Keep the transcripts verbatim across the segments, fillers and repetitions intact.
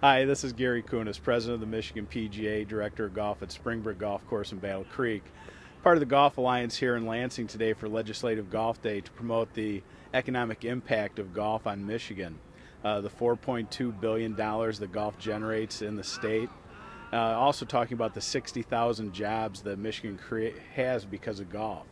Hi, this is Gary Kunis, President of the Michigan P G A, Director of Golf at Springbrook Golf Course in Battle Creek. Part of the Golf Alliance here in Lansing today for Legislative Golf Day to promote the economic impact of golf on Michigan. Uh, the four point two billion dollars that golf generates in the state. Uh, also talking about the sixty thousand jobs that Michigan create, has because of golf.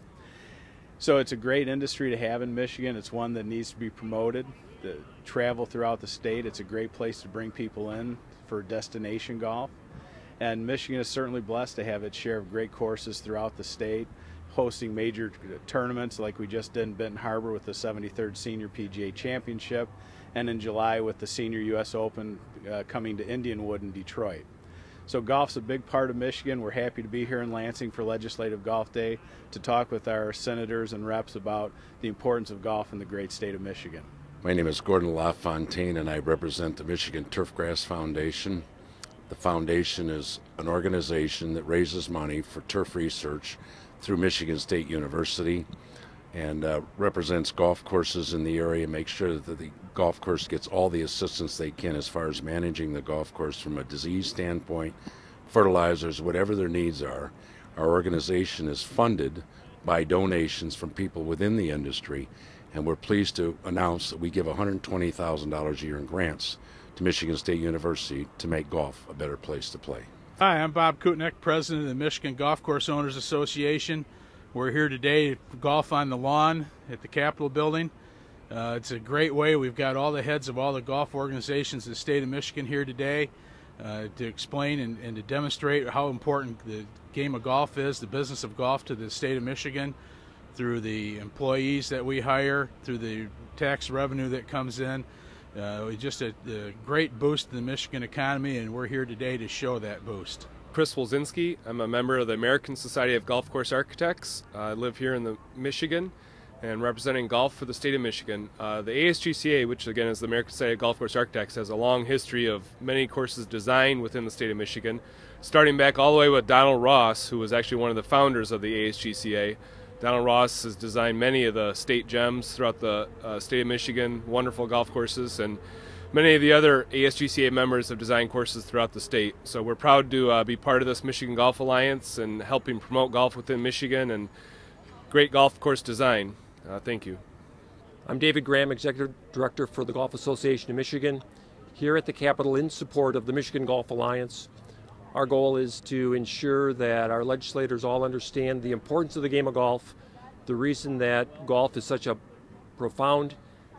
So it's a great industry to have in Michigan. It's one that needs to be promoted. The travel throughout the state, it's a great place to bring people in for destination golf. And Michigan is certainly blessed to have its share of great courses throughout the state, hosting major tournaments like we just did in Benton Harbor with the seventy-third Senior P G A Championship, and in July with the Senior U S Open uh, coming to Indianwood in Detroit. So golf's a big part of Michigan. We're happy to be here in Lansing for Legislative Golf Day to talk with our senators and reps about the importance of golf in the great state of Michigan. My name is Gordon LaFontaine, and I represent the Michigan Turfgrass Foundation. The foundation is an organization that raises money for turf research through Michigan State University and uh, represents golf courses in the area, makes sure that the golf course gets all the assistance they can as far as managing the golf course from a disease standpoint, fertilizers, whatever their needs are. Our organization is funded by donations from people within the industry, and we're pleased to announce that we give one hundred twenty thousand dollars a year in grants to Michigan State University to make golf a better place to play. Hi, I'm Bob Kutnick, President of the Michigan Golf Course Owners Association. We're here today to golf on the lawn at the Capitol building. Uh, it's a great way. We've got all the heads of all the golf organizations in the state of Michigan here today uh, to explain and, and to demonstrate how important the game of golf is, the business of golf to the state of Michigan, through the employees that we hire, through the tax revenue that comes in. Uh, just a, a great boost to the Michigan economy, and we're here today to show that boost. Chris Wolzinski. I'm a member of the American Society of Golf Course Architects. Uh, I live here in the Michigan and representing golf for the state of Michigan. Uh, the A S G C A, which again is the American Society of Golf Course Architects, has a long history of many courses designed within the state of Michigan, starting back all the way with Donald Ross, who was actually one of the founders of the A S G C A. Donald Ross has designed many of the state gems throughout the uh, state of Michigan, wonderful golf courses, and many of the other A S G C A members have designed courses throughout the state. So we're proud to uh, be part of this Michigan Golf Alliance and helping promote golf within Michigan and great golf course design. Uh, thank you. I'm David Graham, Executive Director for the Golf Association of Michigan, here at the Capitol in support of the Michigan Golf Alliance. Our goal is to ensure that our legislators all understand the importance of the game of golf, the reason that golf is such a profound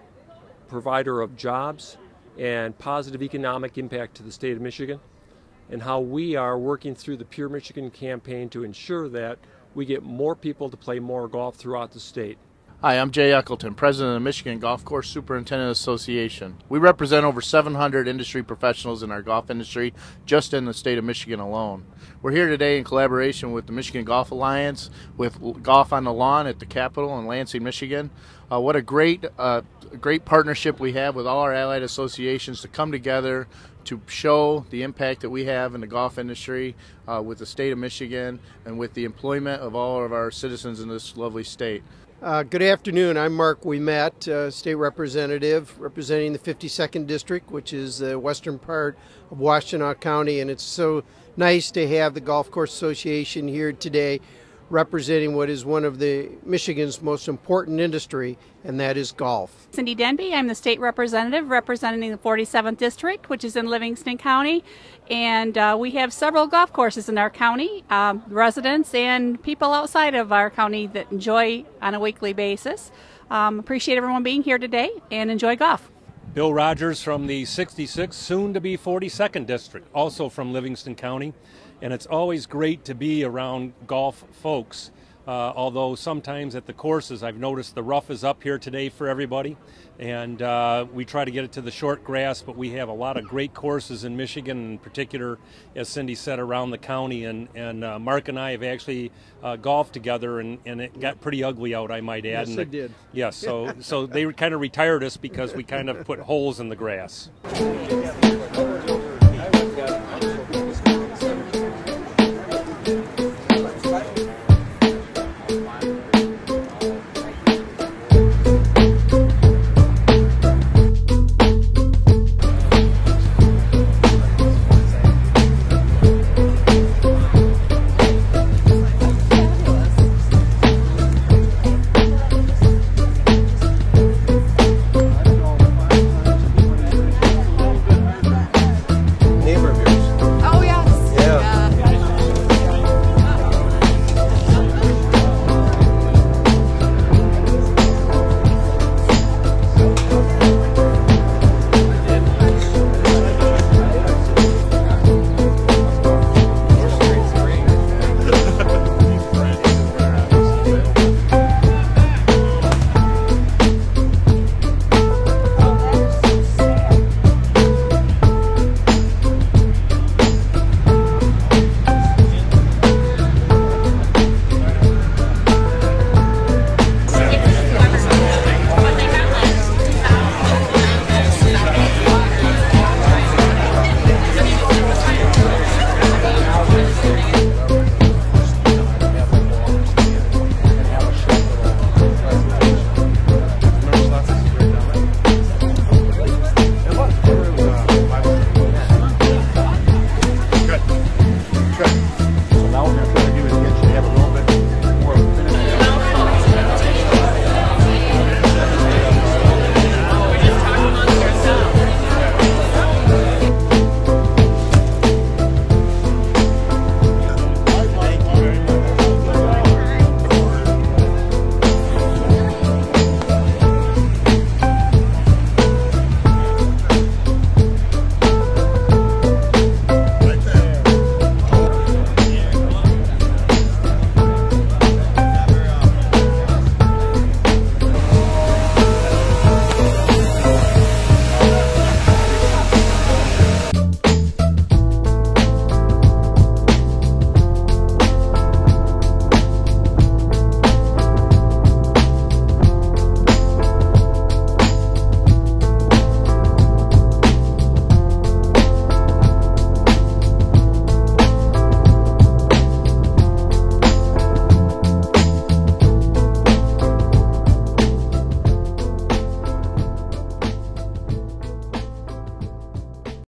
provider of jobs and positive economic impact to the state of Michigan, and how we are working through the Pure Michigan campaign to ensure that we get more people to play more golf throughout the state. Hi, I'm Jay Eccleton, President of the Michigan Golf Course Superintendent Association. We represent over seven hundred industry professionals in our golf industry just in the state of Michigan alone. We're here today in collaboration with the Michigan Golf Alliance with Golf on the Lawn at the Capitol in Lansing, Michigan. Uh, what a great, uh, great partnership we have with all our allied associations to come together to show the impact that we have in the golf industry uh, with the state of Michigan and with the employment of all of our citizens in this lovely state. Uh, good afternoon. I'm Mark Ouimet, uh, State Representative, representing the fifty-second District, which is the western part of Washtenaw County, and it's so nice to have the Golf Course Association here today representing what is one of the Michigan's most important industry, and that is golf. Cindy Denby, I'm the state representative representing the forty-seventh District, which is in Livingston County, and uh, we have several golf courses in our county, um, residents and people outside of our county that enjoy on a weekly basis. Um, appreciate everyone being here today and enjoy golf. Bill Rogers from the sixty-sixth, soon to be forty-second District, also from Livingston County. And it's always great to be around golf folks, uh, although sometimes at the courses I've noticed the rough is up here today for everybody, and uh, we try to get it to the short grass, but we have a lot of great courses in Michigan, in particular, as Cindy said, around the county, and, and uh, Mark and I have actually uh, golfed together, and, and it got pretty ugly out, I might add. Yes, and it did. Yes, so, so they kind of retired us because we kind of put holes in the grass.